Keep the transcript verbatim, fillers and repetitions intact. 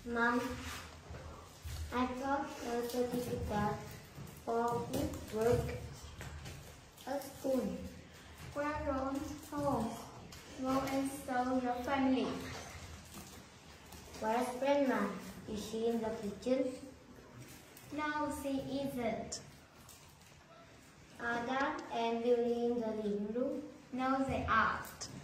Mom, I got a certificate for good work at school. Well, home. Go and show your family. Where's Grandma? Is she in the kitchen? No, she isn't. Are Dad and Billy in the living room? No, they aren't.